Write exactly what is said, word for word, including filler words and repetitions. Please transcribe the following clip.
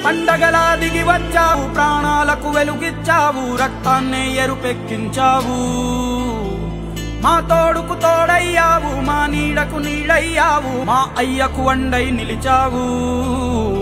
పండగలా దిగి వచ్చావు, ప్రాణాలకు వెలుగిచ్చావు, రక్తాన్నే ఎరుపెక్కించావు. మా తోడుకు తోడయ్యావు, మా నీడకు నీడయ్యావు, మా అయ్యకు వండై నిలిచావు.